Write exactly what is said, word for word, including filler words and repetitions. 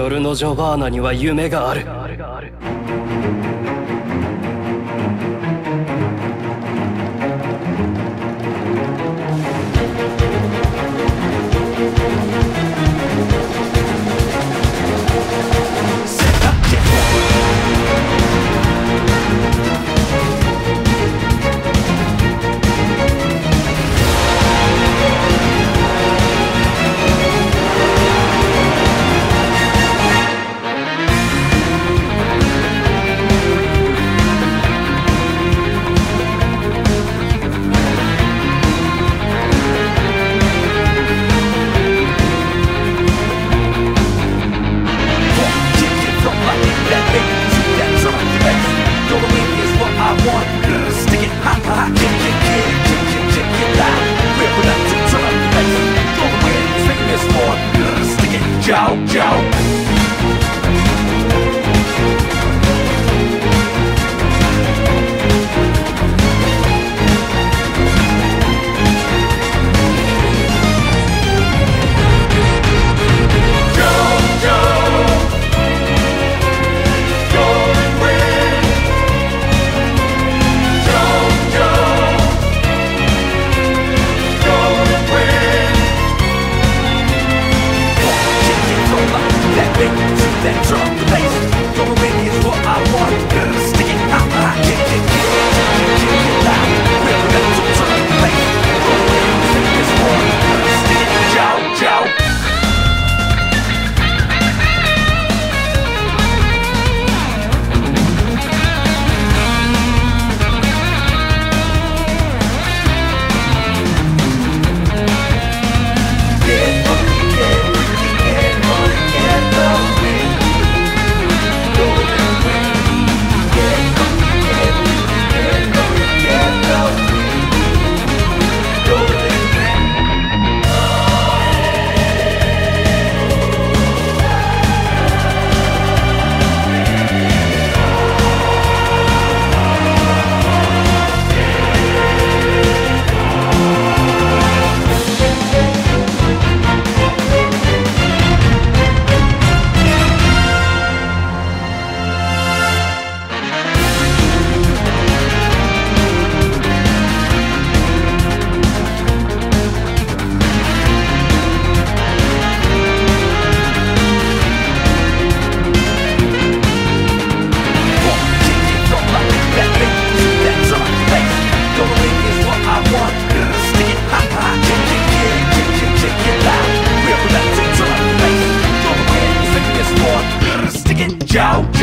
夜のジョバーナには夢がある。 Joe, Joe. That drum, the bass, gonna win is what I want. Stick it out, I kick it, kick it, kick it, kick it loud. We're about to turn the bass, gonna win this one. Stick it, Joe, Joe. Get on the get, get on the get on. Joe.